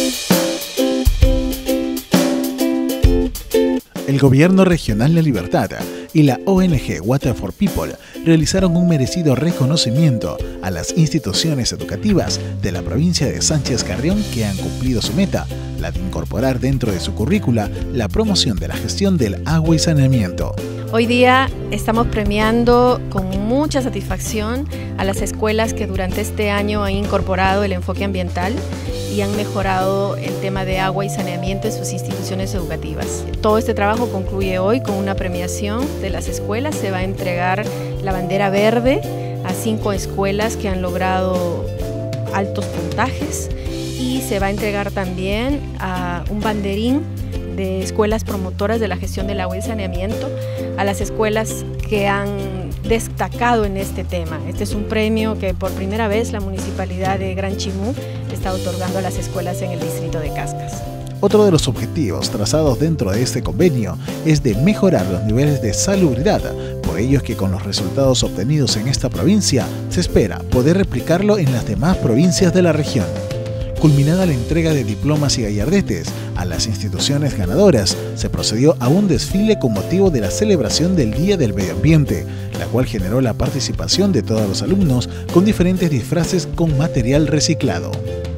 El Gobierno Regional La Libertad y la ONG Water for People realizaron un merecido reconocimiento a las instituciones educativas de la provincia de Sánchez Carrión que han cumplido su meta, la de incorporar dentro de su currícula la promoción de la gestión del agua y saneamiento. Hoy día estamos premiando con mucha satisfacción a las escuelas que durante este año han incorporado el enfoque ambiental y han mejorado el tema de agua y saneamiento en sus instituciones educativas. Todo este trabajo concluye hoy con una premiación de las escuelas. Se va a entregar la bandera verde a 5 escuelas que han logrado altos puntajes y se va a entregar también a un banderín de escuelas promotoras de la gestión del agua y saneamiento a las escuelas que han destacado en este tema. Este es un premio que por primera vez la Municipalidad de Gran Chimú está otorgando a las escuelas en el distrito de Cascas. Otro de los objetivos trazados dentro de este convenio es de mejorar los niveles de salubridad. Por ello es que con los resultados obtenidos en esta provincia se espera poder replicarlo en las demás provincias de la región. Culminada la entrega de diplomas y gallardetes a las instituciones ganadoras, se procedió a un desfile con motivo de la celebración del Día del Medio Ambiente, la cual generó la participación de todos los alumnos con diferentes disfraces con material reciclado.